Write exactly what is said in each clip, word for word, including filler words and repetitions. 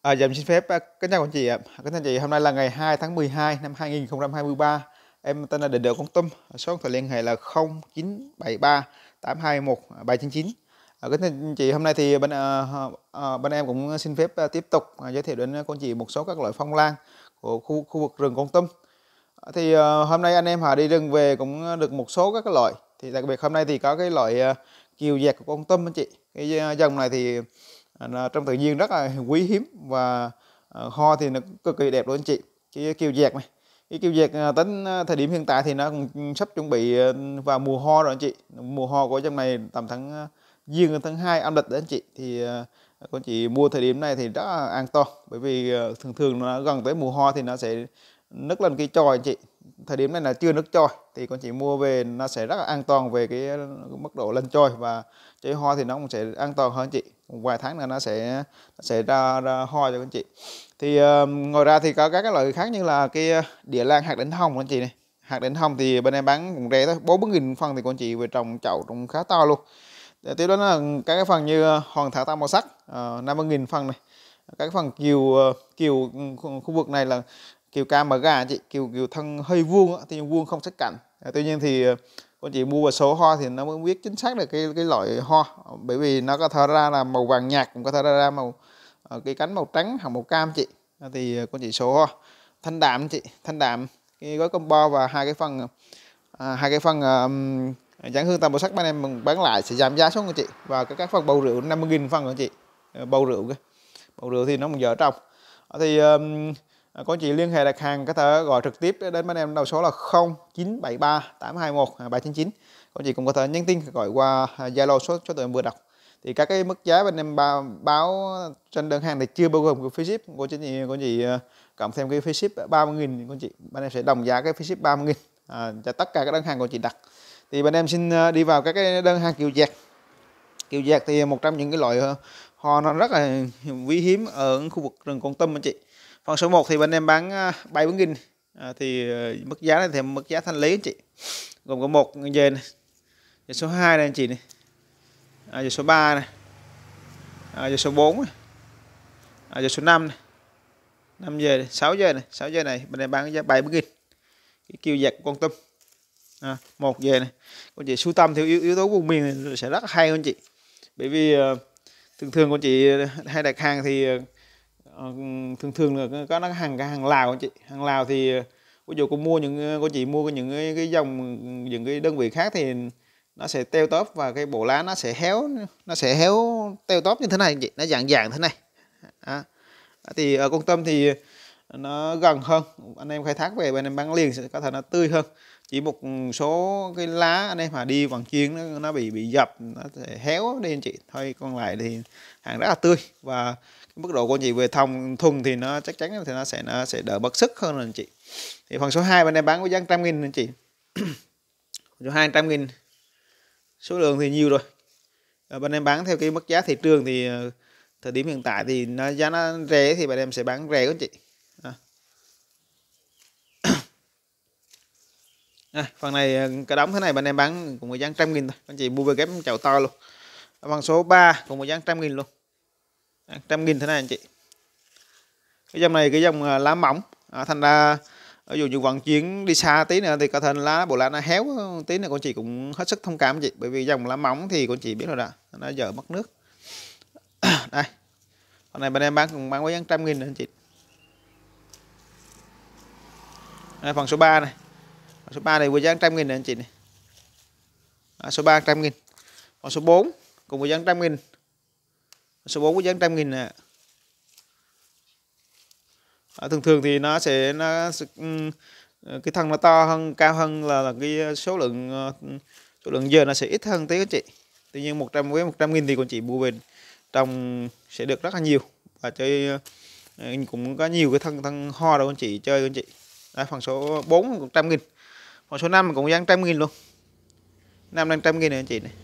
À, dạ, em xin phép, a, kính chào anh chị ạ. Kính thưa anh chị, hôm nay là ngày hai tháng mười hai năm hai nghìn không trăm hai mươi ba. Em tên là Định Độ Con Tum, số điện thoại liên hệ là không chín bảy ba tám hai một bảy chín chín. À, kính thưa anh chị, hôm nay thì bên ờ, ờ, bên em cũng xin phép à, tiếp tục à, giới thiệu đến cô anh chị một số các loại phong lan của khu khu vực rừng Con Tum. À, thì ờ, hôm nay anh em họ đi rừng về cũng được một số các cái loại. Thì đặc biệt hôm nay thì có cái loại à, kiều dẹt của Con Tum anh chị. Cái à, dòng này thì à, nó trong tự nhiên rất là quý hiếm và à, hoa thì nó cực kỳ đẹp luôn anh chị. Cái kiều dẹt này, cái kiều dẹt à, tính à, thời điểm hiện tại thì nó cũng sắp chuẩn bị à, vào mùa hoa rồi anh chị. Mùa hoa của trong này tầm tháng à, giêng tháng hai âm lịch đấy anh chị. Thì à, cô anh chị mua thời điểm này thì rất là an toàn, bởi vì à, thường thường nó gần tới mùa hoa thì nó sẽ nứt lên cây chồi anh chị. Thời điểm này là chưa nứt chồi thì con chị mua về nó sẽ rất là an toàn về cái mức độ lên chồi, và trái hoa thì nó cũng sẽ an toàn hơn chị. Một vài tháng là nó sẽ nó sẽ ra, ra hoa cho anh chị. Thì uh, ngoài ra thì có các cái loại khác như là cái địa lan hạt đỉnh hồng anh chị này. Hạt đỉnh hồng thì bên em bán cũng rẻ thôi, bốn mươi nghìn phân thì con chị về trồng chậu trồng khá to luôn. Để tiếp đó là các cái phần như hoàng thảo tam màu sắc uh, năm mươi nghìn phân này. Các cái phần kiều kiều khu vực này là kiều cam mà gà chị, kiều kiều thân hơi vuông á, thì vuông không sắc cạnh. À, tuy nhiên thì con chị mua vào số hoa thì nó mới biết chính xác được cái cái loại hoa, bởi vì nó có thể ra là màu vàng nhạt, cũng có thể ra màu cái cánh màu trắng hoặc màu cam chị. À, thì con chị số hoa thanh đạm chị, thanh đạm cái gói combo và hai cái phần à, hai cái phần um, dán hương tam màu sắc bên em bán lại sẽ giảm giá xuống của chị, và các các phần bầu rượu năm mươi nghìn phân của chị. Bầu rượu cái bầu rượu thì nó một giờ trong. Thì um, có chị liên hệ đặt hàng có thể gọi trực tiếp đến bên em đầu số là không chín bảy ba tám hai một bảy chín chín. Có chị cũng có thể nhắn tin gọi qua Zalo số số tụi em vừa đọc. Thì các cái mức giá bên em báo, báo trên đơn hàng thì chưa bao gồm cái phí ship. Cô chị có chị cộng thêm cái phí ship ba mươi nghìn, con chị bên em sẽ đồng giá cái phí ship ba mươi nghìn à, cho tất cả các đơn hàng của chị đặt. Thì bên em xin đi vào các cái đơn hàng kiều dẹt. Kiều dẹt thì một trong những cái loại hoa nó rất là quý hiếm ở khu vực rừng Con Tum anh chị. Phần số một thì bên em bán bảy mươi nghìn à, thì mức giá này thì mức giá thanh lý anh chị. Gồm có một dề này, dề số hai này anh chị này, à, dề số ba này, à, dề số bốn này, à, dề số năm này, năm dề này, sáu dề này, sáu dề này bên em bán giá bảy mươi nghìn. Cái kiều dẹt Con Tum. À, một dề này. Con chị sưu tầm theo yếu, yếu tố vùng miền sẽ rất hay anh chị. Bởi vì uh, thường thường con chị hay đặt hàng thì uh, thường thường là có nó hàng cái hàng Lào anh chị. Hàng Lào thì ví dụ con mua những con chị mua những cái, cái dòng những cái đơn vị khác thì nó sẽ teo tóp và cái bộ lá nó sẽ héo, nó sẽ héo teo tóp như thế này anh chị, nó dạng dạng thế này. À, thì ở Con Tum thì nó gần hơn, anh em khai thác về bên em bán liền sẽ có thể nó tươi hơn. Chỉ một số cái lá anh em mà đi vận chuyển nó, nó bị bị dập, nó sẽ héo đi anh chị thôi, còn lại thì hàng rất là tươi, và cái mức độ của anh chị về thông thuần thì nó chắc chắn thì nó sẽ nó sẽ đỡ bất sức hơn anh chị. Thì phần số hai bên em bán với giá một trăm nghìn anh chị. Số hai trăm nghìn, số lượng thì nhiều rồi. Ở bên em bán theo cái mức giá thị trường thì thời điểm hiện tại thì nó giá nó rẻ thì bên em sẽ bán rẻ anh chị. À. À, phần này cái đóng thế này bên em bán cùng với giá một trăm nghìn thôi, anh chị mua về ghép chậu to luôn. Phần số ba cùng với giá một trăm nghìn luôn, một trăm nghìn thế này anh chị. Cái dòng này cái dòng lá mỏng, à, thành ra ví dụ như vận chuyển đi xa tí nữa thì có thể lá bộ lá nó héo tí nữa, con chị cũng hết sức thông cảm anh chị, bởi vì dòng lá mỏng thì con chị biết rồi đó, nó giờ mất nước. Đây, con này bên em bán cùng bán với giá một trăm nghìn anh chị. Đây, phần số ba này, phần số ba này với giá một trăm nghìn anh chị này. À, số ba một trăm nghìn. Còn số bốn cùng với giá một trăm nghìn. Số bốn với giá một trăm nghìn nè. À, thường thường thì nó sẽ nó cái thân nó to hơn, cao hơn là, là cái số lượng số lượng giờ nó sẽ ít hơn tí anh chị. Tuy nhiên một trăm với một trăm nghìn thì con chị mua về trồng sẽ được rất là nhiều, và chơi cũng có nhiều cái thân thân hoa đâu anh chị chơi anh chị. Đây, phần số bốn một trăm nghìn. Phần số năm cũng giá một trăm nghìn luôn. năm một trăm nghìn này anh chị này.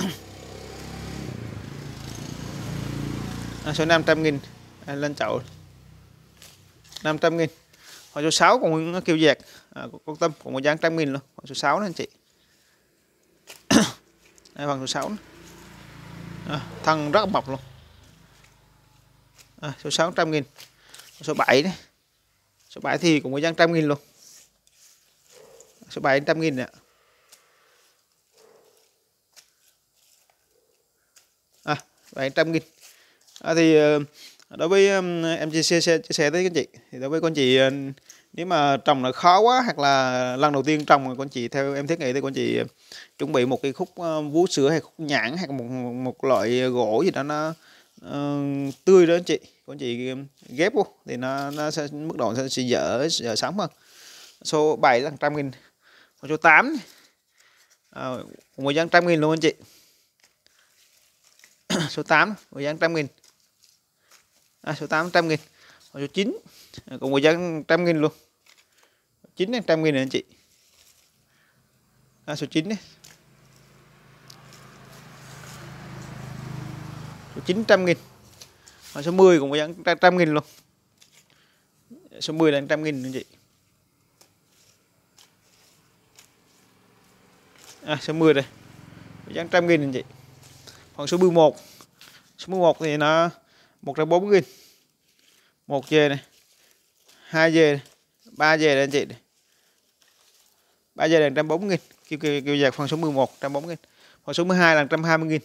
À, số năm một trăm nghìn à, lên chậu năm trăm nghìn. Phần số sáu còn kiều dẹt à, Con Tum cũng có giá một trăm nghìn luôn. Phần số sáu nữa anh chị. Đây, phần số sáu à, thân rất mập luôn. À, số sáu trăm nghìn. Số bảy đấy. Số bảy thì cũng có giá trăm nghìn luôn. Số bảy trăm nghìn ạ. À, bảy trăm nghìn. À, thì đối với em chia sẻ chia sẻ với các chị thì đối với con chị nếu mà trồng nó khó quá hoặc là lần đầu tiên trồng con chị theo em thiết nghĩ thì con chị chuẩn bị một cái khúc vú sữa hay khúc nhãn hay một một loại gỗ gì đó nó uh, tươi đó anh chị, con chị ghép vô thì nó nó sẽ mức độ sẽ, sẽ dở dở sống hơn. Số bảy là trăm nghìn. Còn số tám à, một giá trăm nghìn luôn anh chị. Số tám một giá trăm nghìn. À, số tám trăm nghìn. Còn số chín cũng một giá trăm nghìn luôn. chín trăm nghìn này anh chị. À, số chín đấy. Số chín trăm nghìn. Còn số mười cũng có giá trăm nghìn luôn. Số mười là trăm nghìn anh chị. À, số mười đây. Giá trăm nghìn anh chị. Còn số mười một. Số mười một thì nó một trăm bốn mươi nghìn. một dê này. hai dê này. ba dê đây anh chị. ba dê là một trăm bốn mươi nghìn. Kêu, kêu, kêu dạc phần số mười một một trăm bốn mươi nghìn. Phần số mười hai là một trăm hai mươi nghìn.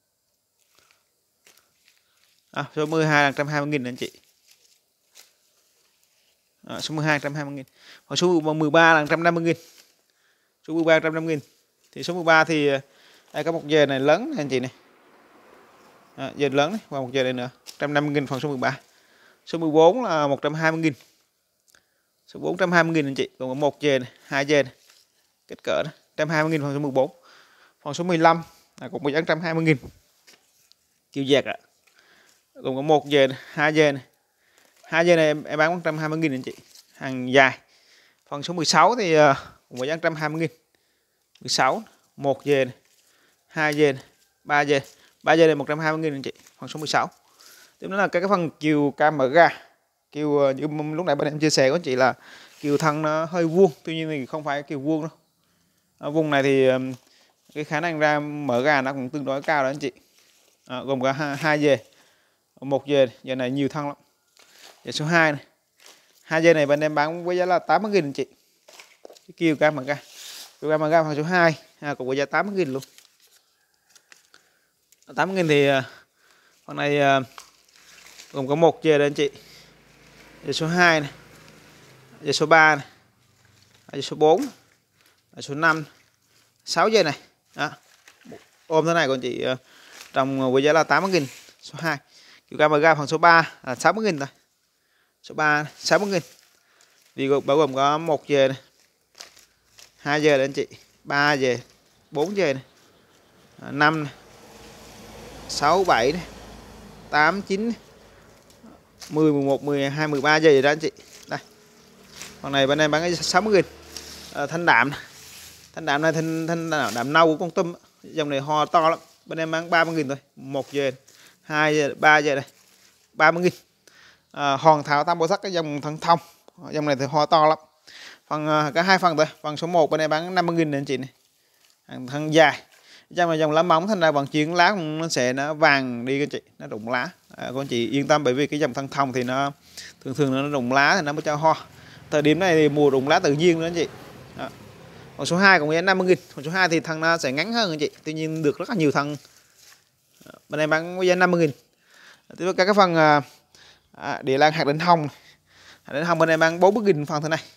À, số mười hai là một trăm hai mươi nghìn anh chị. À, số mười hai một trăm hai mươi nghìn. Còn số mười ba là một trăm năm mươi nghìn. Số mười ba một trăm năm mươi nghìn. Thì số mười ba thì đây có một dê này lớn này anh chị này. À, dê lớn này, và một dê này nữa, một trăm năm mươi nghìn phần số mười ba. Số mười bốn là một trăm hai mươi nghìn. Số bốn trăm hai mươi nghìn anh chị, còn có một dê này, hai dê này. Kích cỡ đó, một trăm hai mươi nghìn phần số mười bốn. Phần số mười lăm là cũng có giá một trăm hai mươi nghìn. Kiểu dẹt ạ. À. Còn có một dê này, hai dê này. Hai dê này em, em bán một trăm hai mươi nghìn anh chị, hàng dài. Phần số mười sáu thì uh, cũng có giá một trăm hai mươi nghìn. mười sáu, một dê này, hai dê này, ba dê. ba dê này một trăm hai mươi nghìn anh chị, phần số mười sáu. Tiếp đó là cái, cái phần kiều camera. Kiều như lúc nãy bên em chia sẻ với anh chị là kiều thân nó hơi vuông, tuy nhiên thì không phải kiều vuông đâu. Ở vùng này thì cái khả năng ra mở ra nó cũng tương đối cao đó anh chị. À, gồm có hai dê, một dê, dê này nhiều thân lắm. Dê số hai này, hai dê này bên em bán với giá là tám mươi nghìn anh chị. Cái kiều camera, kiều camera phần số hai à, cũng có giá tám mươi nghìn luôn. tám mươi nghìn thì phần này gồm có một dê đây anh chị. Dê số hai này, dê số ba này, dê số bốn, dê số năm, sáu dê này. Đó. Ôm thế này của anh chị trồng với giá là tám mươi nghìn. Số hai. Kiểu camera phần số ba là sáu mươi nghìn thôi. Số ba sáu mươi nghìn. Thì bao gồm có một dê này, hai dê đây anh chị, ba dê, bốn dê này, năm này, sáu, bảy này, tám, chín, mười, mười một, mười hai, mười ba dê đó anh chị. Đây. Con này bên em bán sáu mươi nghìn. À, thanh đạm này. Thanh đạm này thanh thanh đạm nâu của con tôm, dòng này ho to lắm. Bên em bán ba mươi nghìn thôi, một dê, hai dê, ba dê đây. ba mươi nghìn. À, hòn thảo tam bổ sắc cái dòng thân thông. Dòng này thì ho to lắm. Phần cả hai phần thôi, phần số một bên em bán năm mươi nghìn anh chị này. Hàng thân dài. Trong này dòng lá mỏng thành ra vận chuyển lá nó sẽ nó vàng đi các chị, nó rụng lá. À, con chị yên tâm bởi vì cái dòng thân thông thì nó thường thường nó rụng lá thì nó mới cho ho. Thời điểm này thì mùa rụng lá tự nhiên nữa anh chị. Đó. Còn số hai cũng giá năm mươi nghìn. Còn số hai thì thân nó sẽ ngắn hơn anh chị. Tuy nhiên được rất là nhiều thân. Bên em bán với giá năm mươi nghìn. Tiếp với các cái phần à, địa lan hạt đỉnh hồng. Hạt đỉnh hồng bên em bán bốn mươi nghìn phần thế này.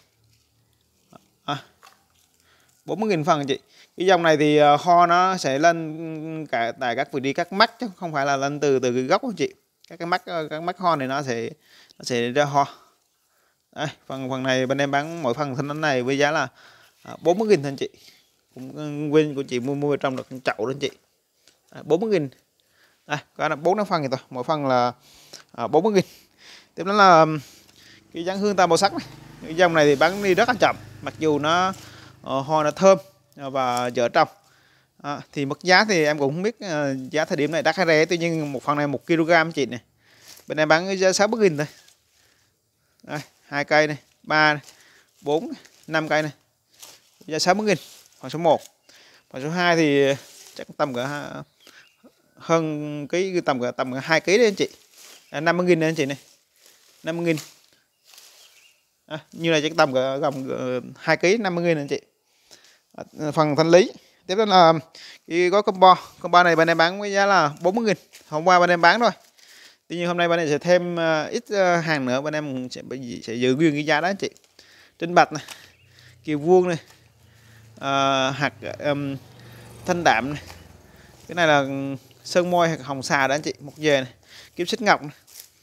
À, bốn mươi nghìn phần anh chị. Cái dòng này thì ho nó sẽ lên cả tại các vị trí các mắt chứ không phải là lên từ từ cái gốc anh chị. Các cái mắt các mắt ho này nó sẽ nó sẽ ra ho. Đây, phần phần này bên em bán mỗi phần thân này với giá là bốn mươi nghìn anh chị. Cũng quên của chị mua mua trong được chậu đó anh chị. À, bốn mươi nghìn. Đây, có là bốn nó phần này thôi, mỗi phần là à, bốn mươi nghìn. Tiếp đó là cái dáng hương tam màu sắc này. Cái dòng này thì bán đi rất là chậm, mặc dù nó uh, hoa nó thơm và dở trồng. À, thì mức giá thì em cũng không biết uh, giá thời điểm này đắt hay rẻ, tuy nhiên một phần này một ki lô gam chị này. Bên em bán giá sáu mươi nghìn thôi. Đây, hai cây này, ba này, bốn, năm cây này. Giá sáu mươi nghìn. Phần số một. Phần số hai thì chắc tầm cỡ hơn ký tầm cỡ tầm cỡ hai ký đấy anh chị. à, năm mươi nghìn này anh chị này, năm mươi nghìn. À, như này chắc tầm gầm hai ký năm mươi nghìn anh chị. À, phần thanh lý tiếp đến là cái gói combo combo này bên em bán với giá là bốn mươi nghìn. Hôm qua bên em bán thôi, tuy nhiên hôm nay bên em sẽ thêm uh, ít uh, hàng nữa, bên em sẽ sẽ giữ nguyên cái giá đó anh chị. Trinh bạch này, kiều vuông này, uh, hạt um, thanh đạm này. Cái này là sơn môi hạt hồng xà đó anh chị, một về này, kiếm xích ngọc này.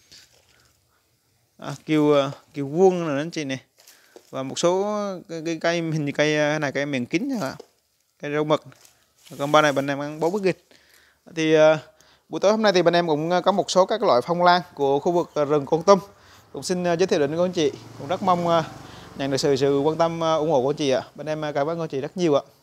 À, kiều kiều vuông này anh chị này, và một số cái, cái cây hình như cây này cây miền kính hả, cây rau mực. Còn ba này bên em ăn bốn mươi nghìn. Thì uh, buổi tối hôm nay thì bên em cũng có một số các loại phong lan của khu vực rừng Kon Tum cũng xin uh, giới thiệu đến các anh chị. Cũng rất mong uh, nhận được sự sự quan tâm uh, ủng hộ của anh chị ạ. Bên em cảm ơn anh chị rất nhiều ạ.